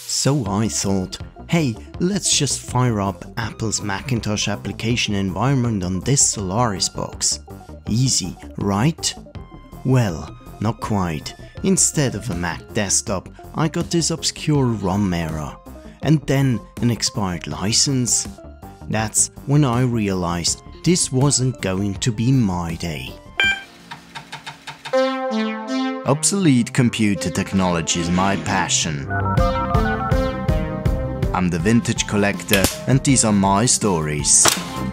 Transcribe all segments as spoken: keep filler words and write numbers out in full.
So I thought, hey, let's just fire up Apple's Macintosh Application Environment on this Solaris box. Easy, right? Well, not quite. Instead of a Mac desktop, I got this obscure ROM error. And then an expired license. That's when I realized this wasn't going to be my day. Obsolete computer technology is my passion. I'm the Vintage Collector, and these are my stories.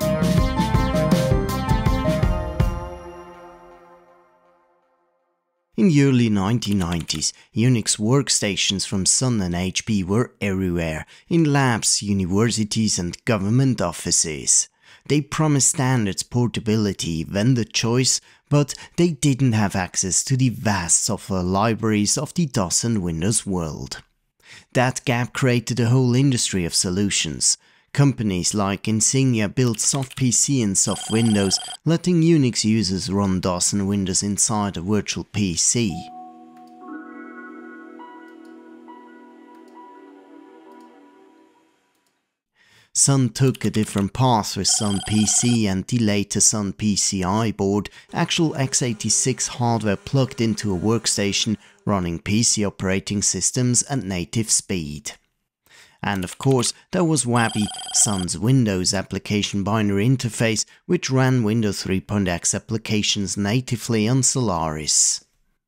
In the early nineteen nineties, UNIX Workstations from Sun and H P were everywhere, in labs, universities and government offices. They promised standards, portability, vendor choice, but they didn't have access to the vast software libraries of the DOS and Windows world. That gap created a whole industry of solutions. Companies like Insignia built soft P C and soft Windows, letting Unix users run DOS and Windows inside a virtual P C. Sun took a different path with Sun P C and the later Sun P C I board, actual x eighty-six hardware plugged into a workstation running P C operating systems at native speed. And of course, there was Wabi, Sun's Windows application binary interface, which ran Windows three point x applications natively on Solaris.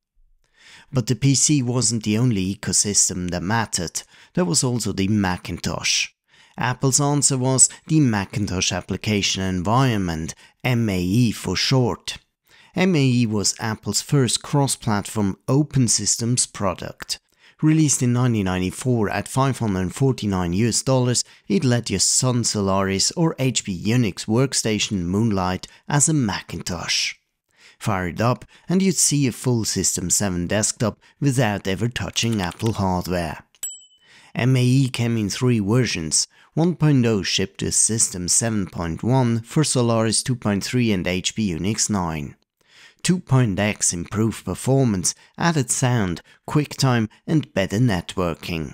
But the P C wasn't the only ecosystem that mattered. There was also the Macintosh. Apple's answer was the Macintosh Application Environment, M A E for short. M A E was Apple's first cross-platform open systems product. Released in nineteen ninety-four at five hundred forty-nine US dollars, it let your Sun Solaris or H P UNIX Workstation moonlight as a Macintosh. Fire it up and you'd see a full System seven desktop without ever touching Apple hardware. M A E came in three versions. one point oh shipped with System seven point one for Solaris two point three and H P UNIX nine. two point x improved performance, added sound, QuickTime and better networking.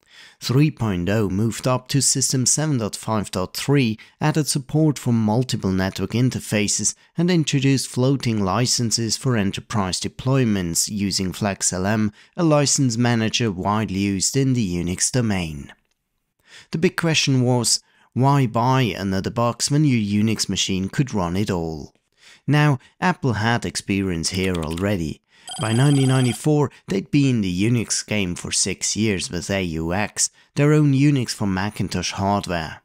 three point oh moved up to System seven point five point three, added support for multiple network interfaces and introduced floating licenses for enterprise deployments using FlexLM, a license manager widely used in the Unix domain. The big question was, why buy another box when your Unix machine could run it all? Now, Apple had experience here already. By nineteen ninety-four, they'd been in the Unix game for six years with A U X, their own Unix for Macintosh hardware.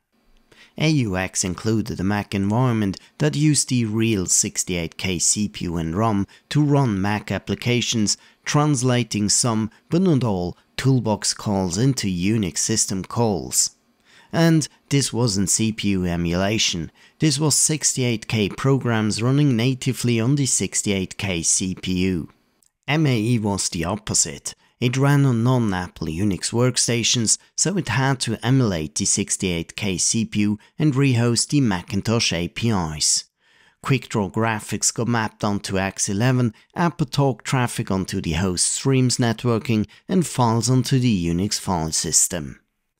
A U X included a Mac environment that used the real sixty-eight K C P U and ROM to run Mac applications, translating some, but not all, toolbox calls into Unix system calls. And this wasn't C P U emulation, this was sixty-eight K programs running natively on the sixty-eight K C P U. M A E was the opposite. It ran on non-Apple UNIX workstations, so it had to emulate the sixty-eight K C P U and rehost the Macintosh A P Is. QuickDraw graphics got mapped onto X eleven, AppleTalk traffic onto the host streams networking, and files onto the Unix file system.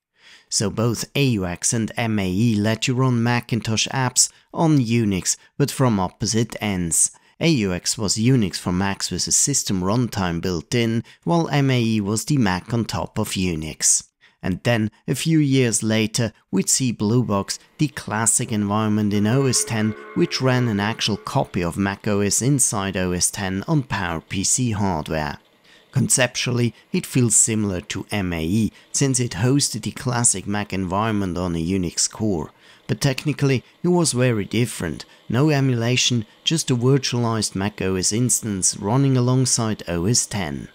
So both A U X and M A E let you run Macintosh apps on Unix, but from opposite ends. A U X was Unix for Macs with a system runtime built in, while M A E was the Mac on top of Unix. And then, a few years later, we'd see Blue Box, the classic environment in O S ten, which ran an actual copy of macOS inside O S ten on PowerPC hardware. Conceptually, it feels similar to M A E, since it hosted the classic Mac environment on a Unix core. But technically, it was very different. No emulation, just a virtualized macOS instance running alongside O S ten.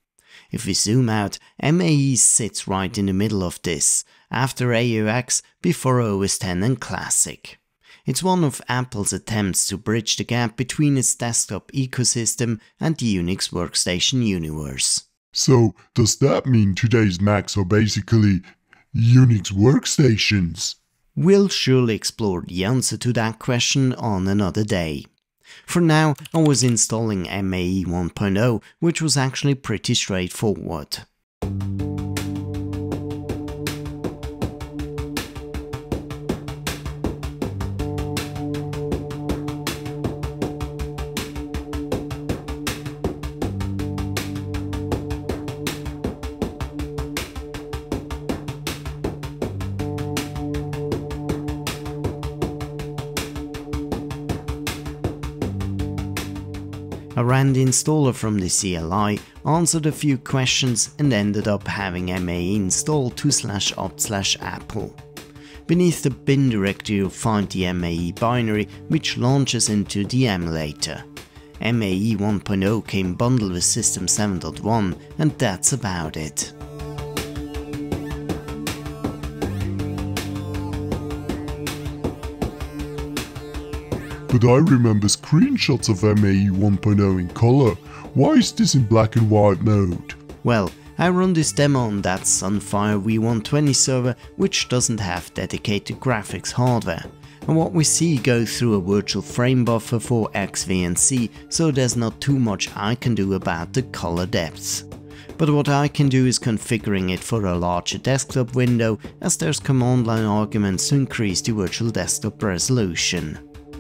If we zoom out, M A E sits right in the middle of this, after A U X, before O S ten and Classic. It's one of Apple's attempts to bridge the gap between its desktop ecosystem and the Unix workstation universe. So, does that mean today's Macs are basically Unix workstations? We'll surely explore the answer to that question on another day. For now, I was installing M A E one point oh, which was actually pretty straightforward. I ran the installer from the C L I, answered a few questions and ended up having M A E install two slash opt slash apple. Beneath the bin directory you'll find the M A E binary, which launches into the emulator. M A E one point oh came bundled with System seven point one, and that's about it. But I remember screenshots of M A E one point oh in color. Why is this in black and white mode? Well, I run this demo on that Sunfire V one twenty server, which doesn't have dedicated graphics hardware. And what we see goes through a virtual frame buffer for X V N C, so there's not too much I can do about the color depths. But what I can do is configuring it for a larger desktop window, as there's command line arguments to increase the virtual desktop resolution.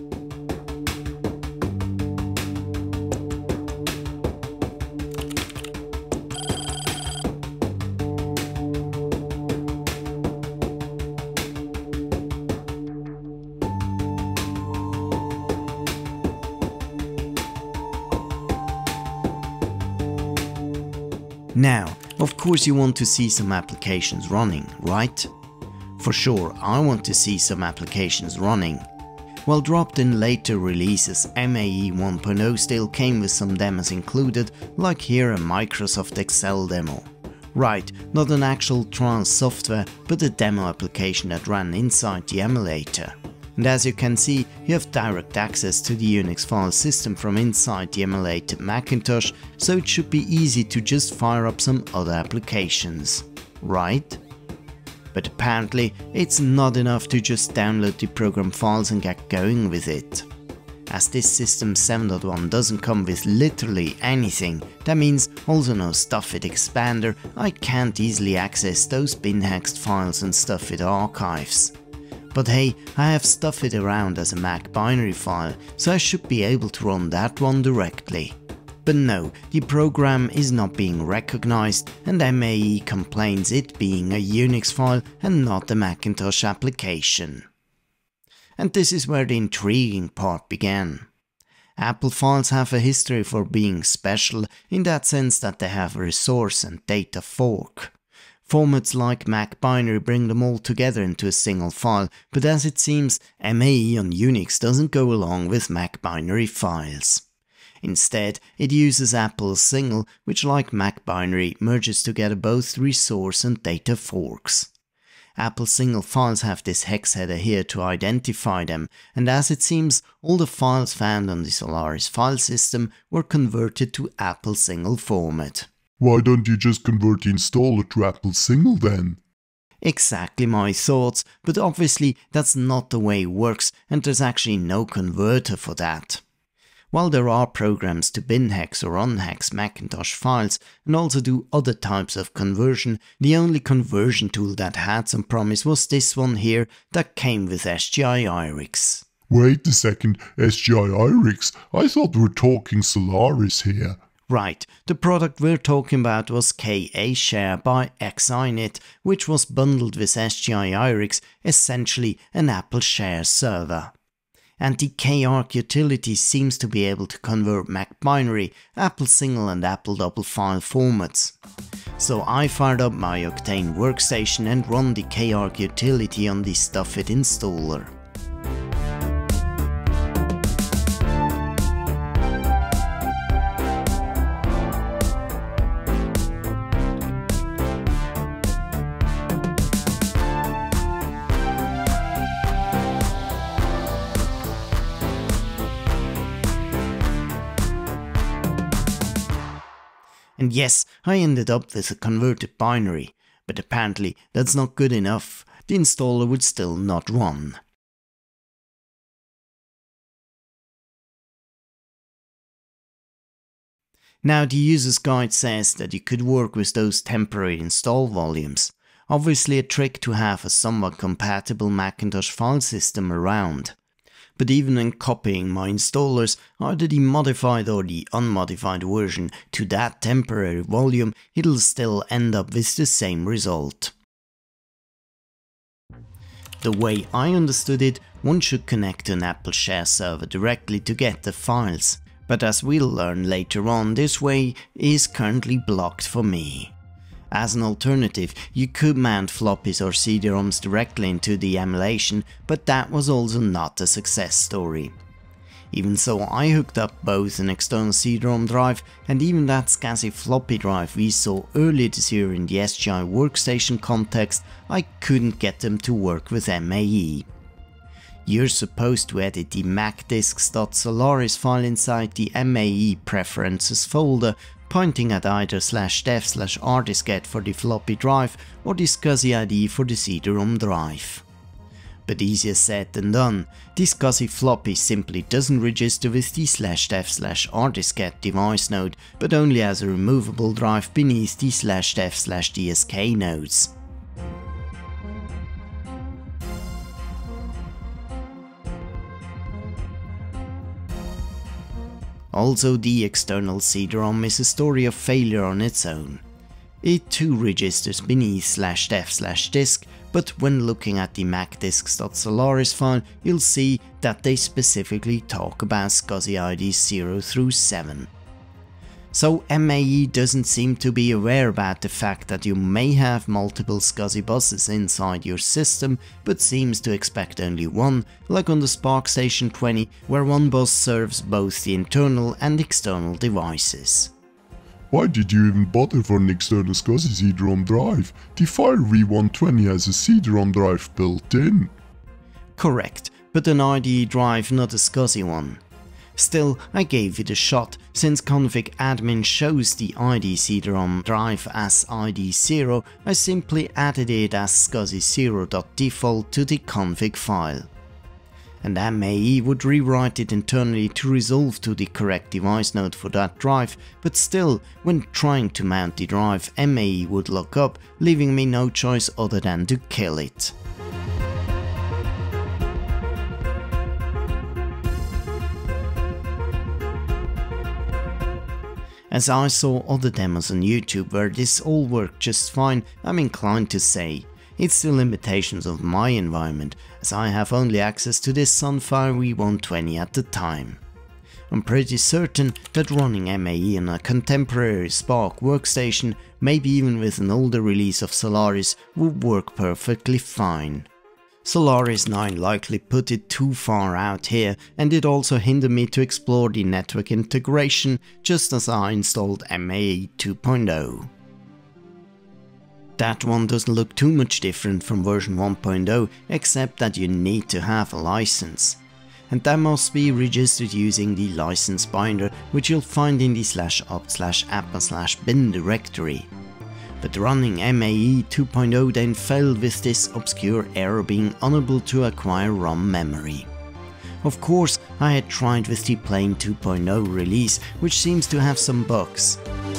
Now, of course you want to see some applications running, right? For sure, I want to see some applications running. While dropped in later releases, M A E one point oh still came with some demos included, like here a Microsoft Excel demo. Right, not an actual trial software, but a demo application that ran inside the emulator. And as you can see, you have direct access to the Unix file system from inside the emulated Macintosh, so it should be easy to just fire up some other applications, right? But apparently, it's not enough to just download the program files and get going with it. As this System seven point one doesn't come with literally anything, that means also no Stuffit expander, I can't easily access those bin-hexed files and Stuffit archives. But hey, I have Stuffit around as a Mac binary file, so I should be able to run that one directly. But no, the program is not being recognized, and M A E complains it being a Unix file and not a Macintosh application. And this is where the intriguing part began. Apple files have a history for being special in that sense that they have a resource and data fork. Formats like Mac binary bring them all together into a single file, but as it seems, M A E on Unix doesn't go along with Mac binary files. Instead, it uses Apple's single, which like Mac binary merges together both resource and data forks. Apple single files have this hex header here to identify them, and as it seems, all the files found on the Solaris file system were converted to Apple single format. Why don't you just convert the installer to Apple single then? Exactly my thoughts, but obviously that's not the way it works, and there's actually no converter for that. While there are programs to bin-hex or unhex Macintosh files and also do other types of conversion, the only conversion tool that had some promise was this one here that came with S G I IRIX. Wait a second, S G I IRIX? I thought we were talking Solaris here. Right, the product we're talking about was K A Share by X I N I T, which was bundled with S G I IRIX, essentially an Apple Share server. And the K ARC utility seems to be able to convert Mac binary, Apple single and Apple double file formats. So I fired up my Octane workstation and run the K ARC utility on the Stuffit installer. And yes, I ended up with a converted binary, but apparently that's not good enough. The installer would still not run. Now the user's guide says that you could work with those temporary install volumes. Obviously a trick to have a somewhat compatible Macintosh file system around. But even when copying my installers, either the modified or the unmodified version, to that temporary volume, it'll still end up with the same result. The way I understood it, one should connect to an Apple Share server directly to get the files. But as we'll learn later on, this way is currently blocked for me. As an alternative, you could mount floppies or C D ROMs directly into the emulation, but that was also not a success story. Even so, I hooked up both an external C D ROM drive and even that SCSI floppy drive we saw earlier this year in the S G I workstation context. I couldn't get them to work with M A E. You're supposed to edit the macdisks.solaris file inside the M A E preferences folder, pointing at either slash dev slash rdiskette for the floppy drive or the SCSI I D for the C D ROM drive. But easier said than done. The SCSI floppy simply doesn't register with the slash dev slash rdiskette device node, but only as a removable drive beneath the slash dev slash dsk nodes. Also, the external C D ROM is a story of failure on its own. It too registers beneath slash dev slash disk, but when looking at the macdisks.solaris file, you'll see that they specifically talk about SCSI I Ds zero through seven. So M A E doesn't seem to be aware about the fact that you may have multiple SCSI buses inside your system, but seems to expect only one, like on the SPARCstation twenty, where one bus serves both the internal and external devices. Why did you even bother for an external SCSI C D ROM drive? The Fire V one twenty has a C D ROM drive built in. Correct, but an I D E drive, not a SCSI one. Still, I gave it a shot, since config admin shows the I D E C D ROM drive as I D zero, I simply added it as SCSI zero.default to the config file. And M A E would rewrite it internally to resolve to the correct device node for that drive, but still, when trying to mount the drive, M A E would lock up, leaving me no choice other than to kill it. As I saw other demos on YouTube where this all worked just fine, I'm inclined to say it's the limitations of my environment, as I have only access to this Sunfire V one twenty at the time. I'm pretty certain that running M A E on a contemporary SPARC workstation, maybe even with an older release of Solaris, would work perfectly fine. Solaris nine likely put it too far out here, and it also hindered me to explore the network integration just as I installed M A E two point oh. That one doesn't look too much different from version one point oh, except that you need to have a license. And that must be registered using the license binder, which you'll find in the slash opt slash apple slash bin directory. But running M A E two point oh then failed with this obscure error being unable to acquire ROM memory. Of course, I had tried with the plain two point oh release, which seems to have some bugs.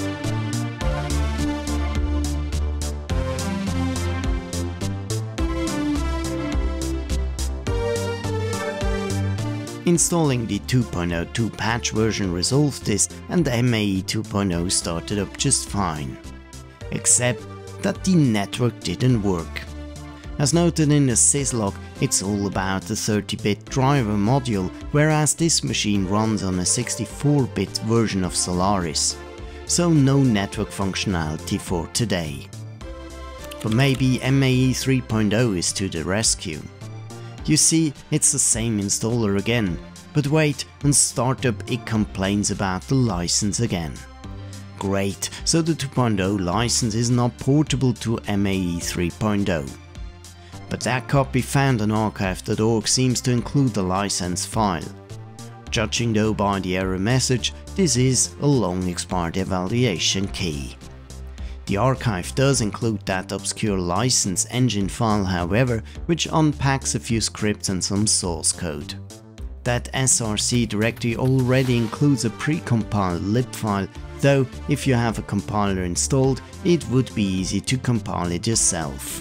Installing the two point oh two patch version resolved this, and M A E two point oh started up just fine. Except that the network didn't work. As noted in the syslog, it's all about the thirty bit driver module, whereas this machine runs on a sixty-four bit version of Solaris. So no network functionality for today. But maybe M A E three point oh is to the rescue. You see, it's the same installer again, but wait, on startup it complains about the license again. Great, so the two point oh license is not portable to M A E three point oh. But that copy found on archive dot org seems to include the license file. Judging though by the error message, this is a long expired evaluation key. The archive does include that obscure license engine file however, which unpacks a few scripts and some source code. That S R C directory already includes a pre-compiled lib file, though if you have a compiler installed, it would be easy to compile it yourself.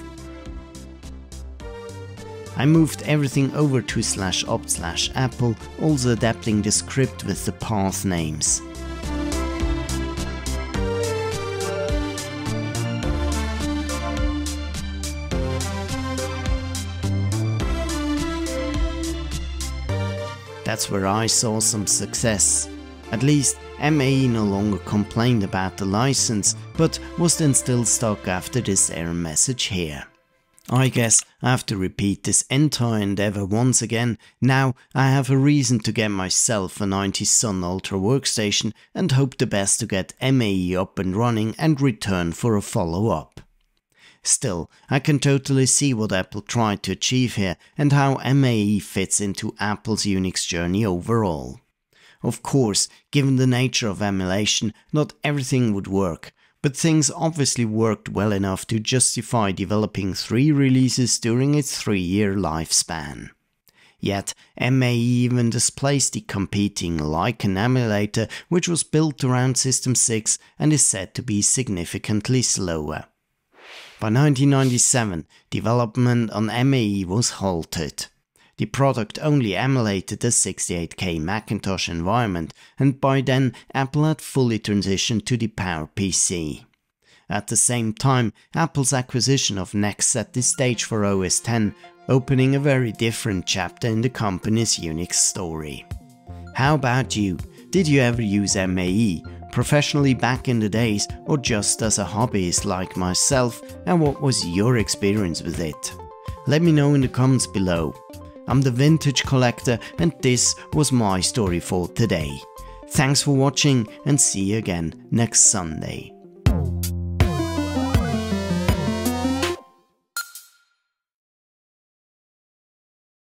I moved everything over to slash opt slash apple, also adapting the script with the path names. That's where I saw some success. At least M A E no longer complained about the license, but was then still stuck after this error message here. I guess I have to repeat this entire endeavor once again. Now I have a reason to get myself a ninety Sun Ultra workstation and hope the best to get M A E up and running and return for a follow-up. Still, I can totally see what Apple tried to achieve here and how M A E fits into Apple's Unix journey overall. Of course, given the nature of emulation, not everything would work, but things obviously worked well enough to justify developing three releases during its three-year lifespan. Yet, M A E even displaced the competing Lycan emulator, which was built around System six and is said to be significantly slower. By nineteen ninety-seven, development on M A E was halted. The product only emulated the sixty-eight K Macintosh environment, and by then Apple had fully transitioned to the PowerPC. At the same time, Apple's acquisition of NeXT set the stage for O S ten, opening a very different chapter in the company's Unix story. How about you? Did you ever use M A E, professionally back in the days, or just as a hobbyist like myself, and what was your experience with it? Let me know in the comments below. I'm the Vintage Collector, and this was my story for today. Thanks for watching, and see you again next Sunday.